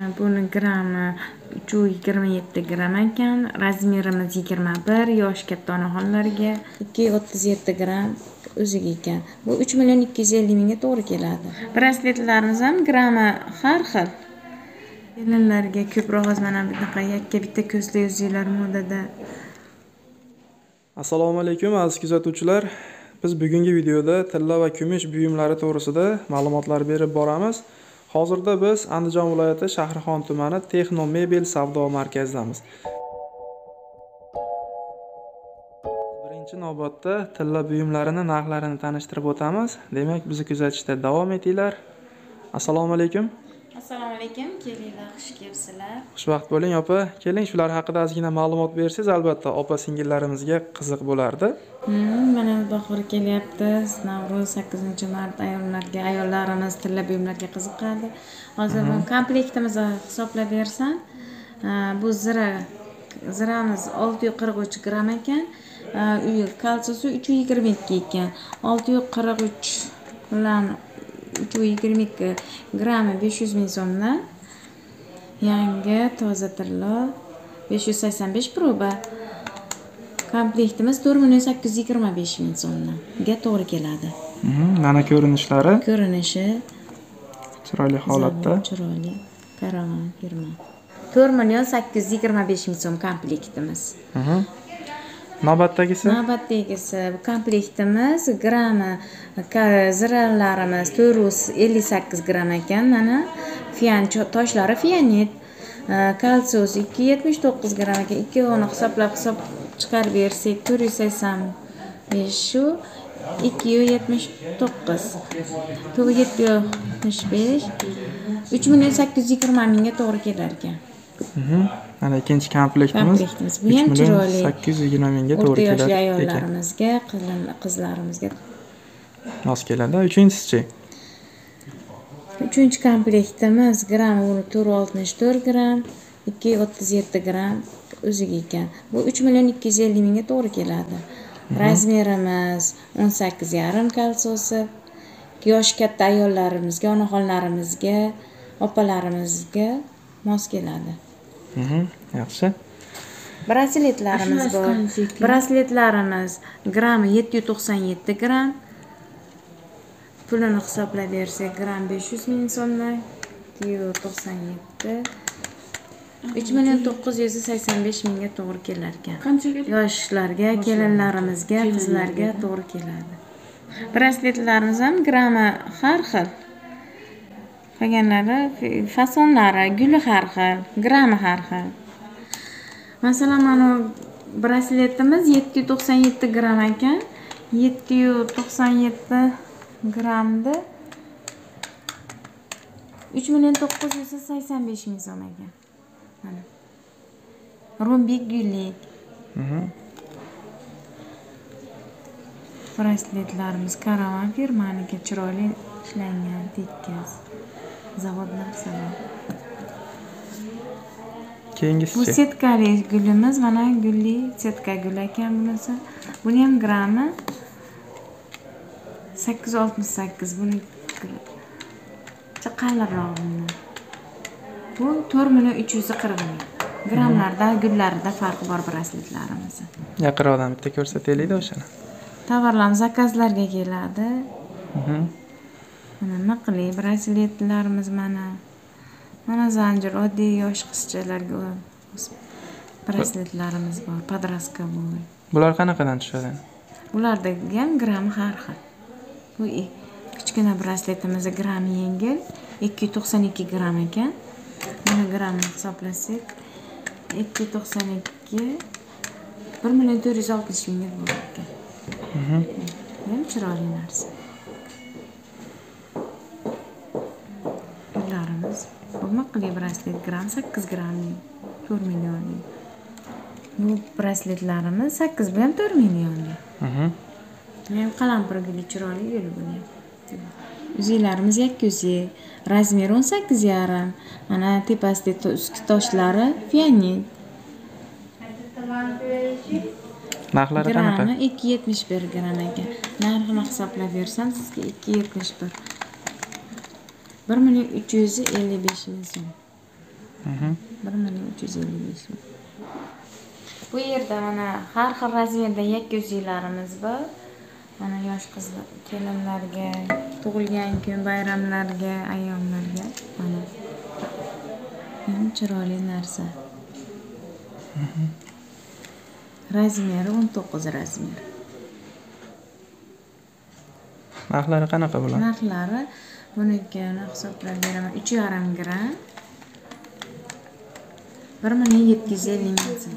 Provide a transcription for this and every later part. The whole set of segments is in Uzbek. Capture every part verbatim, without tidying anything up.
Buni grammi uch yuz yigirma yetti gram ekan. Razmerimiz yigirma bir, yosh katta onaxonlarga ikki yuz o'ttiz yetti gram o'ziga ekan. Bu uch million ikki yuz ellik mingga to'g'ri keladi. Brasletlarimiz ham grammi har xil. Kelinlarga ko'proq hozir mana bunaqa yakka bitta ko'zli uzuklar modada. Assalomu alaykum aziz kuzatuvchilar. Biz bugungi videoda tilla va kumush buyumlari to'g'risida ma'lumotlar berib boramiz. Hozirda biz Andijon viloyati Shahrixon tumani Texno Mebel savdo markazidamiz. Birinchi navbatda tilla buyumlarini narxlarini tanishtirib o'tamiz. Demak, bizni kuzatishda davom etinglar. Assalomu alaykum. Assalomu alaykum, kelinglar, xush kelibsizlar. Xushvaqt bo'ling opa. Keling, shular haqida ozgina ma'lumot bersangiz, albatta opa singillarimizga qiziq bo'lardi. Hmm, mana bahor kelyapti. Navro'z sakkizinchi mart ayollarga, ayollarimiz tilla buyumlarga qiziqadi. Hozir bu komplektimizni hisoblab bersam, bu zira ziramiz olti yuz qirq uch gram ekan. Uy kalsiysi uch yuz yigirma ikki ekan. olti yuz qirq uch bilan uch yuz yigirma ikki grammi besh yuz ming so'mdan. Yangi toza tilla besh yuz sakson besh proba. Komplektimiz to'rt million sakkiz yuz yigirma besh ming so'mga to'g'ri keladi. Mana ko'rinishlari. Ko'rinishi chiroyli holatda. Chiroyli. Karavan firma. to'rt million sakkiz yuz yigirma besh ming so'm komplektimiz. Navbatdagisi? Navbatdagisi komplektimiz grammi ziralarimiz to'rt yuz ellik sakkiz gram ekan. Mana fian toshlari fianit. Kalsiysi ikki yuz yetmish to'qqiz gram ekan. Ikkovini hisoblab hisob chiqarib bersak to'rt yuz sakson besh shu ikki yuz yetmish to'qqiz. to'rt yuz yetmish besh uch million sakkiz yuz yigirma mingga to'g'ri kelar ekan. Mana ikkinchi komplektimiz. Bu ham chiroyli. sakkiz yuz yigirma mingga to'g'ri keladi. O'rta yoshli ayollarimizga, qizlarimizga mos keladi. Uchinchisi-chi? Uchinchi komplektimiz grammi to'rt yuz oltmish to'rt gram, ikki yuz o'ttiz yetti gram o'ziga ekan. Bu uch million ikki yuz ellik mingga to'g'ri keladi. Razmerimiz o'n sakkiz yarim kalsiysi. Yosh katta ayollarimizga, onaxonlarimizga, opalarimizga mos keladi. Yaxshi. Brasletlarimiz bor. Brasletlarimiz grammi yetti yuz to'qson yetti gram. Pulini hisoblab bersak, gram besh yuz ming so'mdan yetti yuz to'qson yetti uch million to'qqiz yuz sakson besh mingga to'g'ri kelar ekan. Yoshlarga, kelinlarimizga, qizlarga to'g'ri keladi. Brasletlarimiz ham grammi har xil. Qolganlari fasonlari, guli har xil, grammi har xil. Masalan, mana brasletimiz yetti yuz to'qson yetti gram ekan. yetti yuz to'qson yetti gramda uch million to'qqiz yuz sakson besh ming so'm ekan. Mana. Rombik gullik. Brasletlarimiz Karavan firmaniki, chiroyli ishlangan, tekis. Zavod narsalar. Keyingisi. Bu setkali gulimiz, mana gulli setka gul ekan bunisi. Buni ham grammi sakkiz yuz oltmish sakkiz. Buni qalliroq bundan. Bu to'rt million uch yuz qirq ming. Gramlarda, gullarida farqi bor brasletlarimiz. Yaqinroqdan bitta ko'rsataylik-da o'shani. Tovarlarimiz zakazlarga keladi. Mana naqli brasletlarimiz mana. Mana zanjir oddiy yosh qizchalarga brasletlarimiz bor, podraska bor. Bular qanaqadan tushadi? Ularda ham gram har xil. Bu kichkina brasletimiz grammi yengil, ikki yuz to'qson ikki gram ekan. Buni gramni hisoblasak, ikki yuz to'qson ikki bir million to'rt yuz oltmish mingga bo'lar ekan. Ham chiroyli narsa. Pullarimiz bu naqli braslet gram sakkiz gramli, to'rt millionli. Bu brasletlarimiz sakkiz bilan to'rt millionli. Ham qalampir guli chiroyli gul buni. Uzuklarimiz yakka uzuk, razmeri o'n sakkiz yarim. Mana tepasida ustki toshlari fianit. Narxlari qanaqa? Grammi ikki yuz yetmish bir gram ekan. Narxini hisoblab bersam sizga ikki yuz yetmish bir. bir million uch yuz ellik besh ming so'm. bir million uch yuz ellik besh ming. Bu yerda mana har xil razmerda yakka uzuklarimiz bor. Mana yosh qizlar, kelinlarga, tug'ilgan kun bayramlarga, ayyomlarga mana. Ham chiroyli narsa. Razmeri o'n to'qqiz razmer. Narxlari qanaqa bo'ladi? Narxlari bunikini hisoblab beraman. uch yarim gram. bir million yetti yuz ellik ming so'm.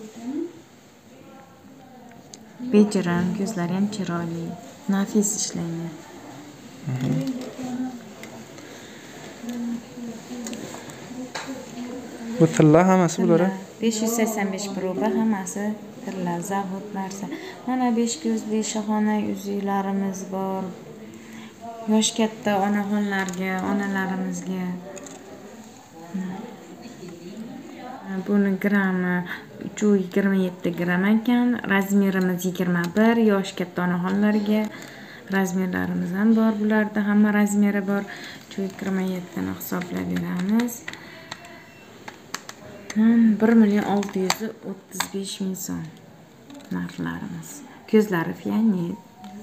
Bejirim, ko'zlari ham chiroyli, nafis ishlangan. Bu tilla hammasi bular? besh yuz sakson besh proba hammasi tilla, zavod narsa. Mana besh ko'zli shohona uzuklarimiz bor. Yosh katta onaxonlarga, onalarimizga. Buni grammi uch yuz yigirma yetti gram ekan, razmerimiz yigirma bir, yosh katta onaxonlarga razmerlarimiz ham bor. Bularda hamma razmeri bor. uch yuz yigirma yetti ni hisoblab beramiz. bir million olti yuz o'ttiz besh ming so'm narxlarimiz. Ko'zlari fianit.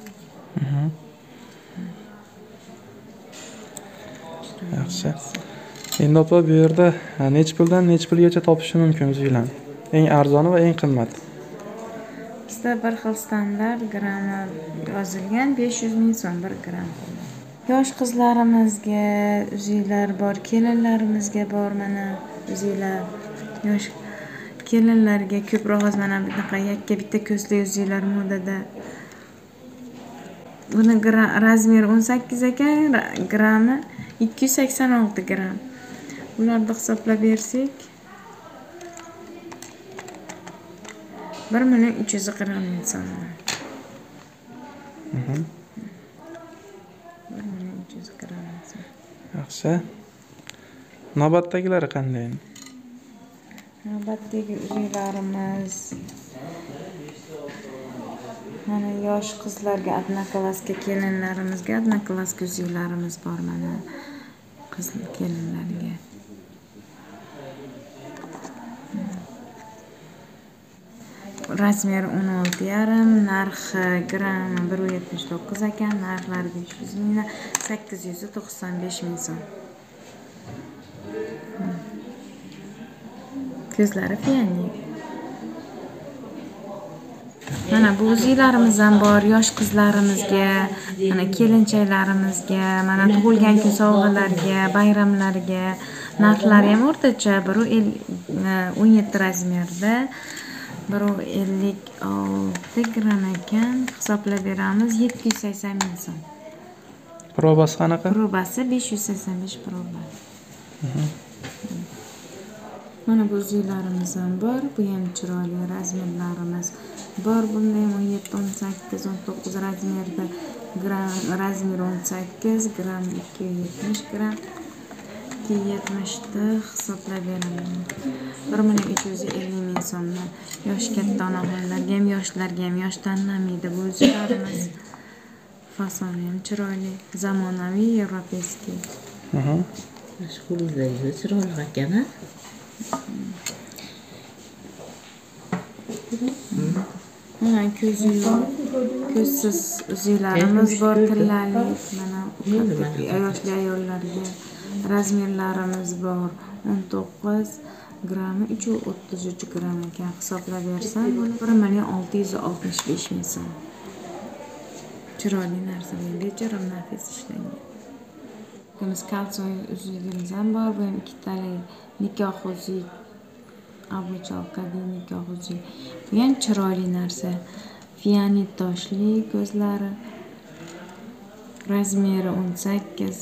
Yaxshi. Endi opa bu yerda necha puldan necha pulgacha topish mumkin uzuklarni? Eng arzoni va eng qimmat. Bizda bir xil standart grammi yozilgan besh yuz ming so'm bir gram. Yosh qizlarimizga uzuklar bor, kelinlarimizga bor mana uzuklar. Yosh kelinlarga ko'proq hozir mana bunaqa yakka bitta ko'zli uzuklar modada. Buni razmeri o'n sakkiz ekan, grammi ikki yuz sakson olti gram. Ularni hisoblab bersak bir million uch yuz qirq ming so'm. bir million uch yuz qirq ming so'm. Yaxshi. Navbatdagilari qanday? Navbatdagi uzuklarimiz mana yosh qizlarga, odnoklaska kelinlarimizga, odnoklaska uzuklarimiz bor mana qiz kelinlarga. Razmeri o'n olti yarim, narxi grammi bir yuz yetmish to'qqiz ekan, narxlari besh yuz ming, sakkiz yuz to'qson besh ming so'm. Ko'zlari fianit. Mana bu uzuklarimiz ham bor, yosh qizlarimizga, mana kelinchaklarimizga, mana tug'ilgan kun sovg'alarga, bayramlarga. Narxlari ham o'rtacha, biri o'n yetti razmerda, biri ellik olti gram ekan, hisoblab beramiz yetti yuz sakson ming so'm. Probasi qanaqa? Probasi besh yuz sakson besh proba. Mana bu uzuklarimiz ham bor, bu ham chiroyli razmerlarimiz bor. Bunda ham o'n yetti, o'n sakkiz, o'n to'qqiz razmerda, gram razmeri o'n sakkiz, gram ikki yuz yetmish gram. ikki yuz yetmishda hisoblab beraman. bir million uch yuz ellik ming so'mdan. Yosh katta onaxonlarga ham, yoshlarga ham yosh tanlamaydi bu uzuklarimiz. Fasoni ham chiroyli, zamonaviy, yevropeyskiy. Aha. Mashg'ulotlar chiroyli ekan. Mana ko'z yo'q, ko'zsiz uzuklarimiz bor, tillalik, mana yoshli ayollarga razmerlarimiz bor. o'n to'qqiz grammi uch yuz o'ttiz uch gram ekan, hisoblab bersam buni bir million olti yuz oltmish besh ming so'm. Chiroyli narsa, bejirim nafis ishlangan. Biz kalsiy uzugimiz ham bor, bu ham ikkitali nikoh uzuk. Obochalkali nikoh uzuk. Bu ham chiroyli narsa. Fianit toshli ko'zlari. Razmeri o'n sakkiz.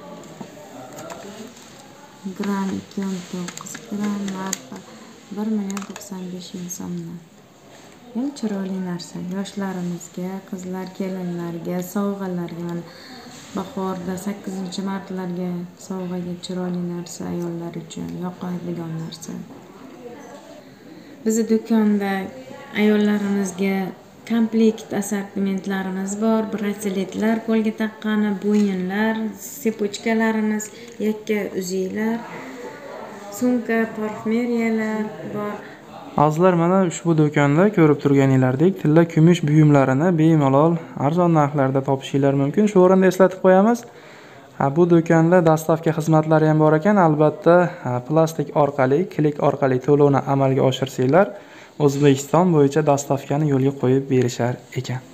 Gram ikki yuz o'n to'qqiz gram, narxi bir million to'qson besh ming so'mdan. Ham chiroyli narsa. Yoshlarimizga, qizlar, kelinlarga, sovg'alarga, mana bahorda sakkizinchi martlarga sovg'aga chiroyli narsa, ayollar uchun yoqadigan narsa. Bizning do'konda ayollarimizga komplekt assortimentlarimiz bor. Brasletlar, qo'lga taqqani, bo'yinlar, sepochkalarimiz, yakka uzuklar, sumka, parfumeriyalar bor. Hozirlar mana ushbu do'konda ko'rib turganinglardek tilla kumush buyumlarini bemalol arzon narxlarda topishinglar mumkin. Shu o'rinda eslatib qo'yamiz. Ha, bu do'konda dastavka xizmatlari ham bor ekan. Albatta, plastik orqali, klik orqali to'lovni amalga oshirsanglar, O'zbekiston bo'yicha dastavkani yo'lga qo'yib berishar ekan.